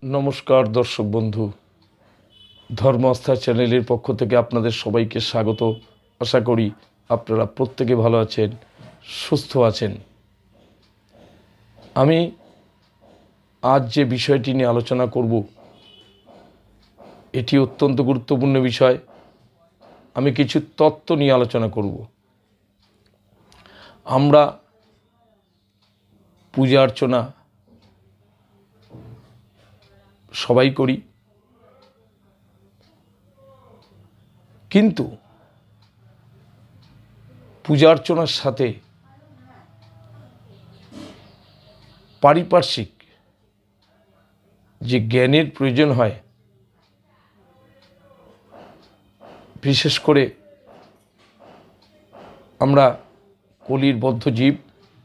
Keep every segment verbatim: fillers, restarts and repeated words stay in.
नमस्कार दर्शक बंधु धर्म आस्था चैनल पक्ष থেকে আপনাদের সবাইকে স্বাগত। আশা করি আপনারা প্রত্যেকে ভালো আছেন, সুস্থ আছেন। আমি আজ যে বিষয়টি নিয়ে আলোচনা করব এটি অত্যন্ত গুরুত্বপূর্ণ বিষয়। আমি কিছু তত্ত্ব নিয়ে আলোচনা করব। আমরা পূজা অর্চনা সবাই করি, কিন্তু পূজা অর্চনার সাথে পারিপার্শ্বিক যে জ্ঞানের প্রয়োজন হয়, বিশেষ করে আমরা কলির বদ্ধ জীব,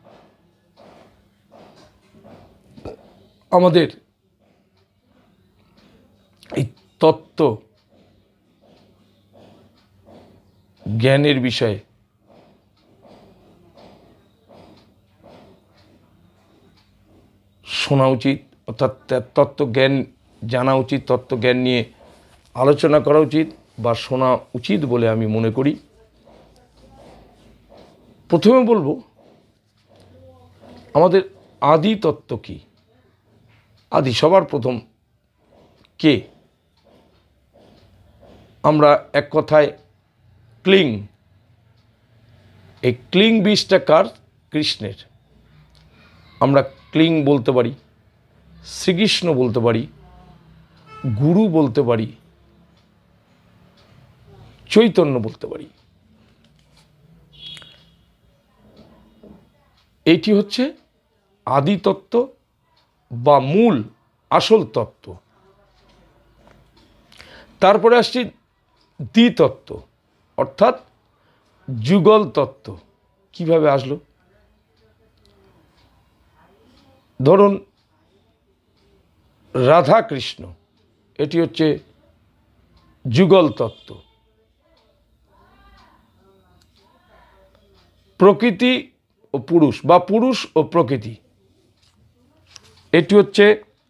আমাদের এই তত্ত্ব জ্ঞানের বিষয়ে শোনা উচিত, অর্থাৎ তত্ত্ব জ্ঞান জানা উচিত, তত্ত্ব জ্ঞান নিয়ে আলোচনা করা উচিত বা শোনা উচিত বলে আমি মনে করি। প্রথমে বলবো আমাদের আদি তত্ত্ব কি। আদি সবার প্রথম কে? আমরা এক কথায় ক্লিং, এই ক্লিং বীজটা কার? কৃষ্ণের। আমরা ক্লিং বলতে পারি, শ্রীকৃষ্ণ বলতে পারি, গুরু বলতে পারি, চৈতন্য বলতে পারি। এইটি হচ্ছে আদি তত্ত্ব বা মূল আসল তত্ত্ব। তারপরে আসছে দ্বিতত্ত্ব, অর্থাৎ যুগল তত্ত্ব। কিভাবে আসলো? ধরুন রাধা কৃষ্ণ, এটি হচ্ছে যুগল তত্ত্ব। প্রকৃতি ও পুরুষ বা পুরুষ ও প্রকৃতি, এটি হচ্ছে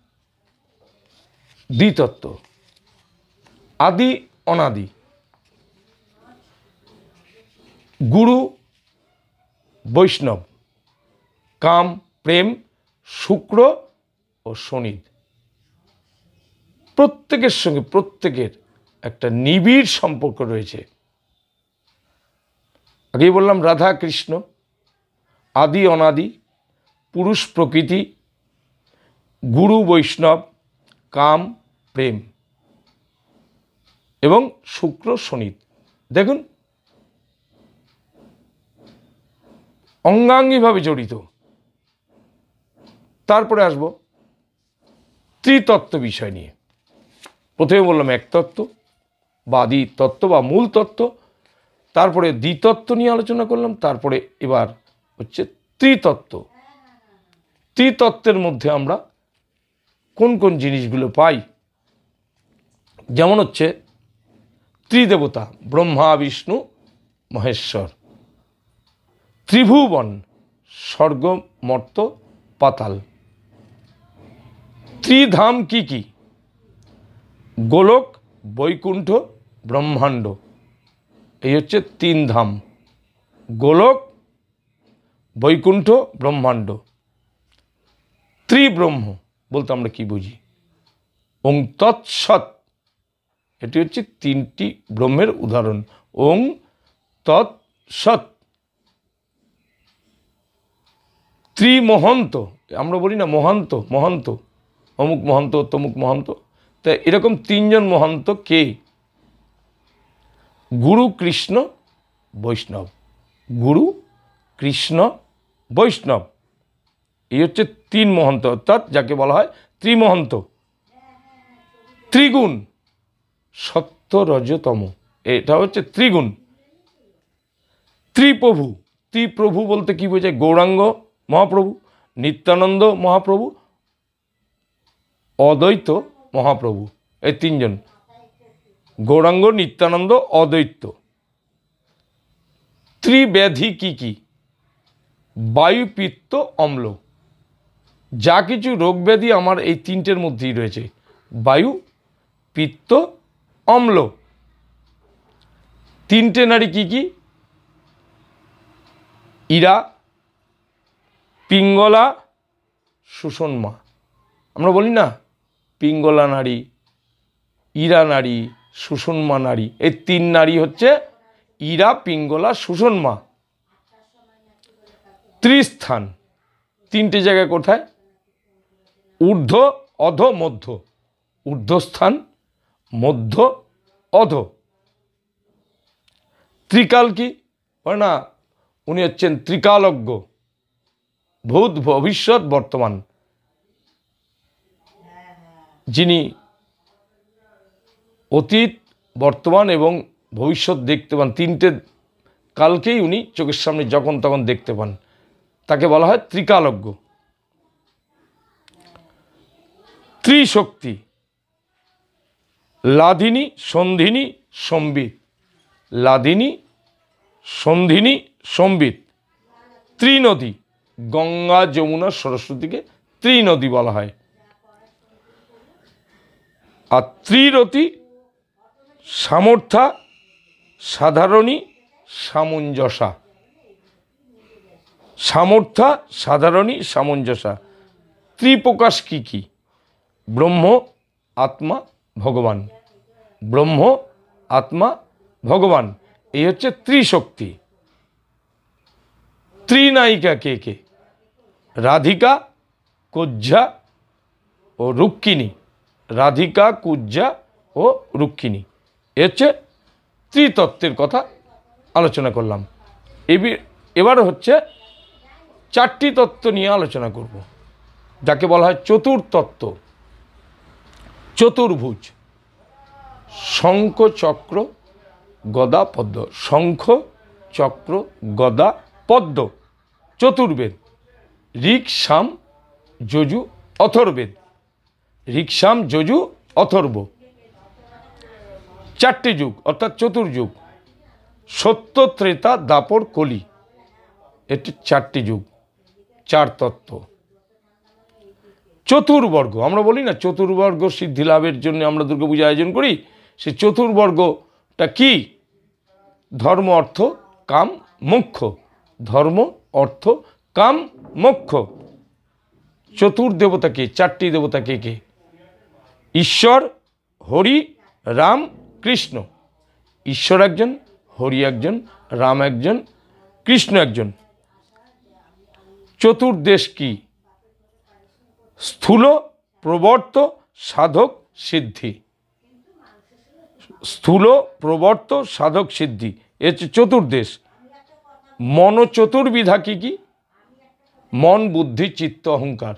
দ্বিতত্ত্ব। আদি অনাদি, গুরু বৈষ্ণব, কাম প্রেম, শুক্র ও শনি, প্রত্যেকের সঙ্গে প্রত্যেকের একটা নিবিড় সম্পর্ক রয়েছে। আগেই বললাম রাধা কৃষ্ণ, আদি অনাদি, পুরুষ প্রকৃতি, গুরু বৈষ্ণব, কাম প্রেম এবং শুক্র শনি। দেখুন অঙ্গাঙ্গিভাবে জড়িত। তারপরে আসব ত্রিতত্ত্ব বিষয় নিয়ে। প্রথমে বললাম এক তত্ত্ব বা আদি তত্ত্ব বা মূল তত্ত্ব, তারপরে দ্বিতত্ত্ব নিয়ে আলোচনা করলাম, তারপরে এবার হচ্ছে ত্রিতত্ত্ব। ত্রিতত্ত্বের মধ্যে আমরা কোন কোন জিনিসগুলো পাই? যেমন হচ্ছে ত্রিদেবতা, ব্রহ্মা বিষ্ণু মহেশ্বর, ত্রিভুবন, স্বর্গ মর্ত্য পাতাল। ত্রিধাম কি কি? গোলক, বৈকুণ্ঠ, ব্রহ্মাণ্ড। এই হচ্ছে তিন ধাম, গোলক, বৈকুণ্ঠ, ব্রহ্মাণ্ড। ত্রিব্রহ্ম বলতে আমরা কি বুঝি? ওং তৎসৎ, এটি হচ্ছে তিনটি ব্রহ্মের উদাহরণ। ওং তৎসৎ। ত্রিমহন্ত, আমরা বলি না মহান্ত, মহান্ত, অমুক মহান্ত তমুক মহান্ত, তাই এরকম তিনজন মহান্ত কে? গুরু কৃষ্ণ বৈষ্ণব, গুরু কৃষ্ণ বৈষ্ণব, এই হচ্ছে তিন মহন্ত, অর্থাৎ যাকে বলা হয় ত্রিমহন্ত। ত্রিগুণ, সত্য রজতম, এটা হচ্ছে ত্রিগুণ। ত্রিপ্রভু, ত্রিপ্রভু বলতে কি বোঝায়? গৌরাঙ্গ মহাপ্রভু, নিত্যানন্দ মহাপ্রভু, অদ্বৈত মহাপ্রভু, এই তিনজন। গৌরাঙ্গ, নিত্যানন্দ, অদ্বৈত। ত্রিব্যাধি কি কি? বায়ু, পিত্ত, অম্ল। যা কিছু রোগ ব্যাধি আমার এই তিনটের মধ্যেই রয়েছে। বায়ু, পিত্ত, অম্ল। তিনটে নাড়ি কি কি? ইরা, পিঙ্গলা, সুষুম্না। আমরা বলি না পিঙ্গলা নাড়ি, ইরা নাড়ি, সুষুম্না নাড়ি। এই তিন নাড়ি হচ্ছে ইরা, পিঙ্গলা, সুষুম্না। ত্রিস্থান তিনটে জায়গায় কোথায়? ঊর্ধ্ব, অধ, মধ্য। ঊর্ধ্বস্থান, মধ্য, অধ। ত্রিকাল কি? বলে না উনি হচ্ছেন ত্রিকালজ্ঞ, ভূত, ভবিষ্যৎ, বর্তমান। যিনি অতীত, বর্তমান এবং ভবিষ্যৎ দেখতে পান। তিনটে কালকেই উনি চোখের সামনে যখন তখন দেখতে পান, তাকে বলা হয় ত্রিকালজ্ঞ। ত্রিশক্তি লাধিনী, সন্ধিনী, সম্বিত। লাধিনী, সন্ধিনী, সম্বিত। ত্রিনদী গঙ্গা, যমুনা, সরস্বতীকে ত্রিনদী বলা হয়। আর ত্রিরতি সামর্থ্যা, সাধারণী, সামঞ্জসা। সামর্থ্যা, সাধারণী, সামঞ্জসা। ত্রিপ্রকাশ কি কি? ব্রহ্ম, আত্মা, ভগবান। ব্রহ্ম, আত্মা, ভগবান। এই হচ্ছে ত্রিশক্তি। ত্রিনায়িকা কে কে? রাধিকা, কুজ্জা ও রুক্মিণী। রাধিকা, কুজ্জা ও রুক্মিণী। এ হচ্ছে ত্রিতত্ত্বের কথা আলোচনা করলাম। এবার হচ্ছে চারটি তত্ত্ব নিয়ে আলোচনা করব, যাকে বলা হয় চতুর্তত্ত্ব। চতুর্ভুজ শঙ্খ, চক্র, গদা, পদ্ম। শঙ্খ, চক্র, গদা, পদ্ম। চতুর্বেদ ঋক, সাম, যজু, অথর্বেদ। ঋক, সাম, যজু, অথর্ব। চারটি যুগ অর্থাৎ চতুর্যুগ। সত্য, ত্রেতা, দাপর, কলি। এটি চারটি যুগ, চার তত্ত্ব। চতুর্বর্গ আমরা বলি না, চতুর্বর্গ সিদ্ধি লাভের জন্য আমরা দুর্গাপূজা আয়োজন করি। সেই চতুর্বর্গটা কি? ধর্ম, অর্থ, কাম, মোক্ষ। ধর্ম, অর্থ, কাম, মোক্ষ। চতুর্দেবতা কে? চারটি দেবতা কে কে? ঈশ্বর, হরি, রাম, কৃষ্ণ। ঈশ্বর একজন, হরি একজন, রাম একজন, কৃষ্ণ একজন। চতুর্দেশ কি? স্থূল, প্রবর্ত, সাধক, সিদ্ধি। স্থূল, প্রবর্ত, সাধক, সিদ্ধি। এ হচ্ছে চতুর্দেশ। মন চতুর্বিধা কি কি? মন, বুদ্ধি, চিত্ত, অহংকার।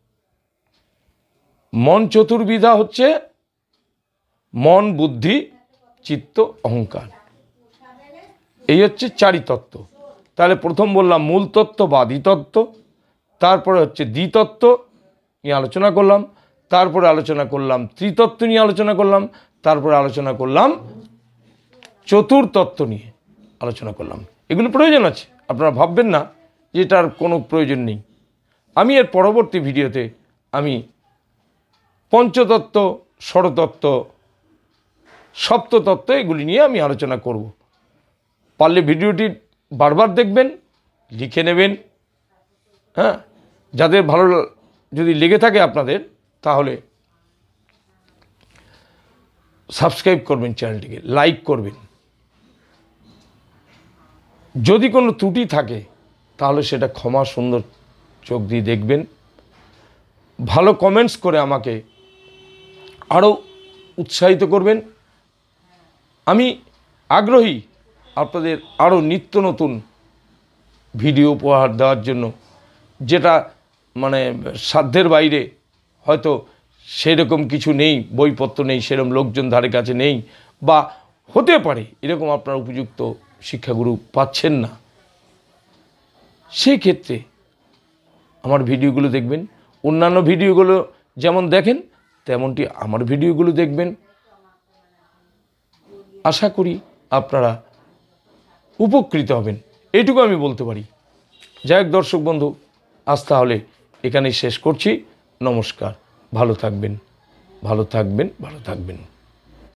মন চতুর্বিধা হচ্ছে মন, বুদ্ধি, চিত্ত, অহংকার। এই হচ্ছে চারি তত্ত্ব। তাহলে প্রথম বললাম মূল তত্ত্ব বা আদিতত্ত্ব, তারপরে হচ্ছে দ্বিতত্ত্ব নিয়ে আলোচনা করলাম, তারপরে আলোচনা করলাম ত্রিতত্ত্ব নিয়ে আলোচনা করলাম, তারপরে আলোচনা করলাম চতুর্তত্ত্ব নিয়ে আলোচনা করলাম। এগুলো প্রয়োজন আছে, আপনারা ভাববেন না যে এটার কোনো প্রয়োজন নেই। আমি এর পরবর্তী ভিডিওতে আমি পঞ্চতত্ত্ব, ষড়তত্ত্ব, সপ্ততত্ত্ব এগুলি নিয়ে আমি আলোচনা করব। পারলে ভিডিওটি বারবার দেখবেন, লিখে নেবেন। হ্যাঁ, যাদের ভালো যদি লেগে থাকে আপনাদের, তাহলে সাবস্ক্রাইব করবেন, চ্যানেলটিকে লাইক করবেন। যদি কোনো ত্রুটি থাকে তাহলে সেটা ক্ষমা সুন্দর চোখ দিয়ে দেখবেন। ভালো কমেন্টস করে আমাকে আরও উৎসাহিত করবেন। আমি আগ্রহী আপনাদের আরও নিত্য নতুন ভিডিও উপহার দেওয়ার জন্য, যেটা মানে সাধ্যের বাইরে, হয়তো সেরকম কিছু নেই, বইপত্র নেই, সেরকম লোকজন ধারে কাছে নেই, বা হতে পারে এরকম আপনার উপযুক্ত শিক্ষাগুরু পাচ্ছেন না। সেই ক্ষেত্রে আমার ভিডিওগুলো দেখবেন। অন্যান্য ভিডিওগুলো যেমন দেখেন তেমনটি আমার ভিডিওগুলো দেখবেন। আশা করি আপনারা উপকৃত হবেন, এইটুকু আমি বলতে পারি। যাই হোক দর্শক বন্ধু, আজ তাহলে এখানেই শেষ করছি। নমস্কার, ভালো থাকবেন, ভালো থাকবেন, ভালো থাকবেন।